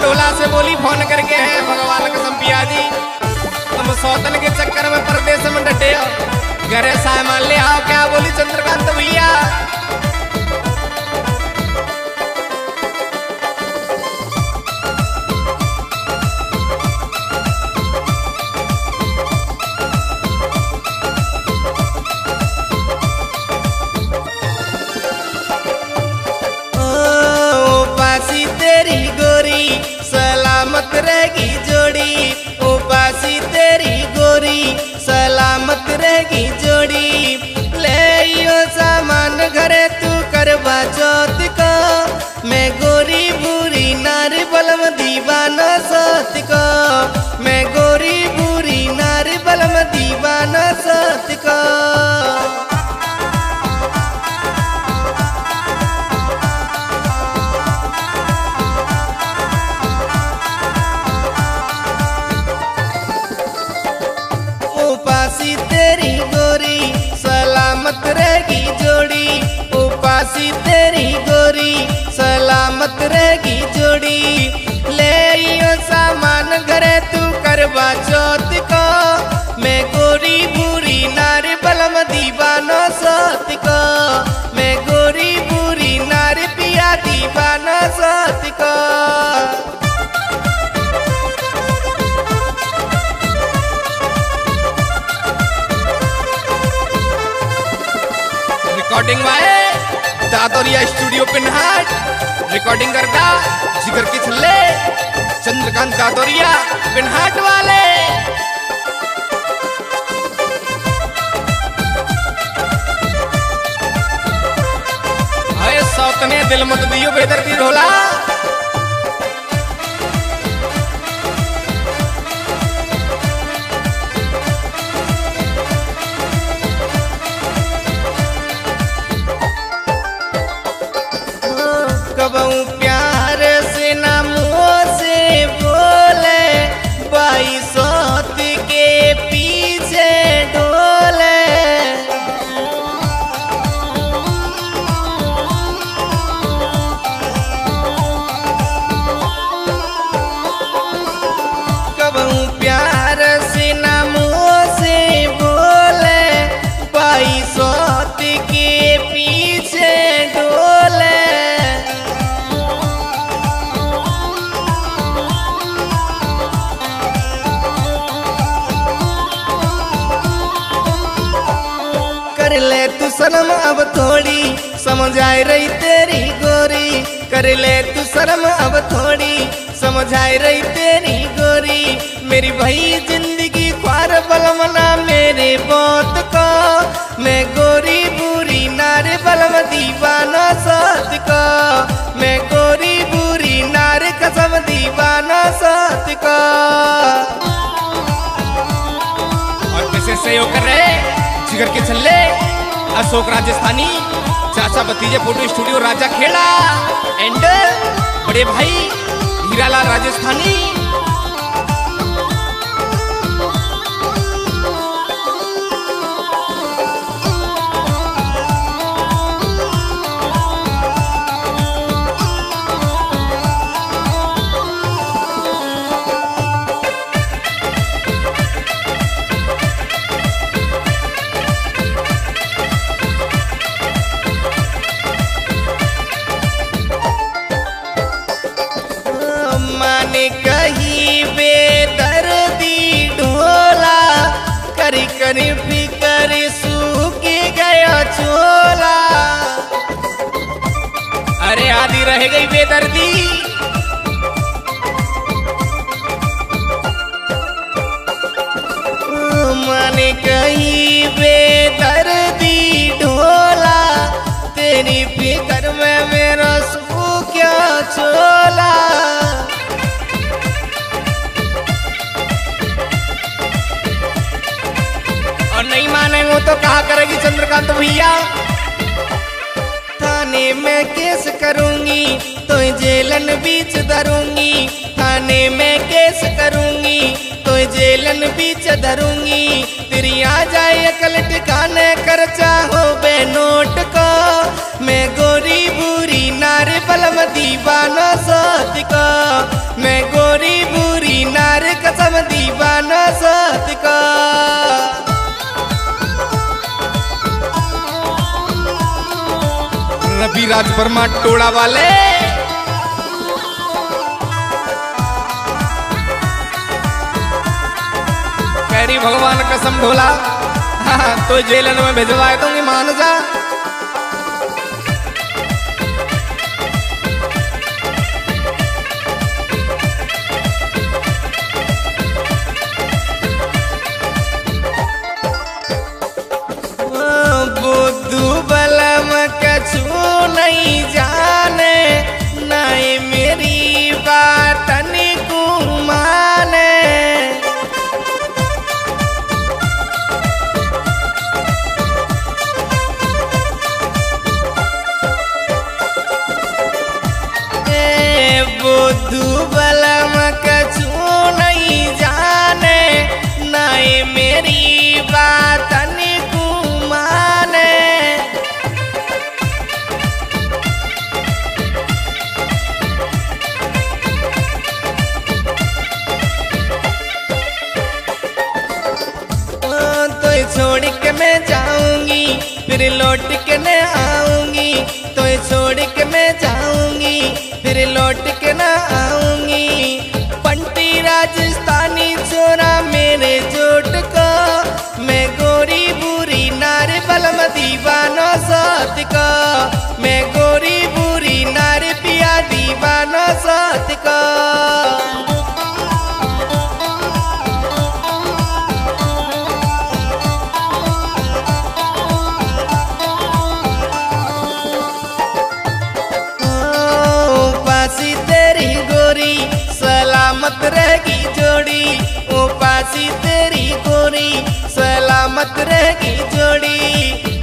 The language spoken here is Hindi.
टोला से बोली फोन करके है भगवान कसम पिया जी, तुम सौतन के चक्कर में परदेश में डटे हो, घरे सामान ले आओ। क्या बोली चंद्रकांत भैया? सलामत रहेगी जोड़ी, उपासी तेरी गोरी सलामत रहेगी जोड़ी। ले यो सामान घरे तू करवा चौथ को, मैं गोरी बुरी नारी बलम दीवाना सत को, मैं गोरी बुरी नारी बलम दीवाना सत को। उपासी तेरी गोरी सलामत रहेगी जोड़ी, उपासी तेरी गोरी सलामत रहेगी जोड़ी। ले यो सामान घरे तू करवा चौथ को, मैं गोरी बुरी नारी बलम दीवाना सत को, मैं गोरी बुरी नारी पिया दीवाना सत को। रिकॉर्डिंग वाले दादोरिया स्टूडियो पिनहाट, रिकॉर्डिंग करता जिगर की छल्ले चंद्रकांत दादोरिया पिनहाट वाले। अरे सौतने दिल मत दियो बेदर्दी ढोला। कबहू प्यार से ना मुँह से बोले, बाई सौत के पीछे डोले। कबहू प्यार से ना मुँह से बोले, बाई सौत के पीछे डोले। कर ले तू शर्म अब थोड़ी, समझ आए रही तेरी गोरी, कर ले तू शर्म अब थोड़ी, समझ आए रही तेरी गोरी। मेरी भाई जिंदगी ख्वार बलमना मेरे मौत को, मैं गोरी बुरी नारे बलम दीवाना सत को, मैं गोरी बुरी नारे कसम दीवाना सत को। और कैसे सहयोग कर रहे जिगर के छल्ले अशोक राजस्थानी, चाचा भतीजे photo studio Raja Kheda and बड़े भाई हीरालाल राजस्थानी। कही बेदर्दी ढोला, करी करी फिकर सूख गया चोला। अरे आदि रह गई बेदर्दी। माने कही बेदर्दी ढोला, तेरी फिकर में मेरा सूख गया चोला। और नहीं मानेंगे तो कहा करेगी चंद्रकांत भैया? थाने में केस करूंगी तो जेलन बीच धरूंगी, थाने में केस करूंगी तो जेलन बीच धरूंगी। तेरी आ जाए अकल ठिकाने कर चाहो बे नोट को, मैं गोरी बुरी नारे बलम दीवाना साथ का, मैं गोरी बुरी नार कसम दीवाना साथ का। रवि राज वर्मा टोला वाले कैरी भगवान कसम ढोला, तो जेलन में भिजवा दूंगी मान जा। बुद्धू बलम कछु नहीं जाने, नहीं मेरी बात निकू माने। बुद्धू बलम कछु नहीं जाने, नहीं मेरी बात निकू माने। तो छोड़ के मैं जाऊंगी फिर लौट के न आऊंगी, तो छोड़ के मैं जाऊंगी फिर लौट के न आऊंगी। पंटी राजस्थानी छोरा मेरे जोट को, मैं गोरी बुरी नारी बलम दीवानो साथ का, मैं गोरी बुरी नारी पिया दीवानो साथ का। पासी तेरी गोरी सलामत रहेगी जोड़ी, ओ पासी तेरी गोरी सलामत रहेगी जोड़ी।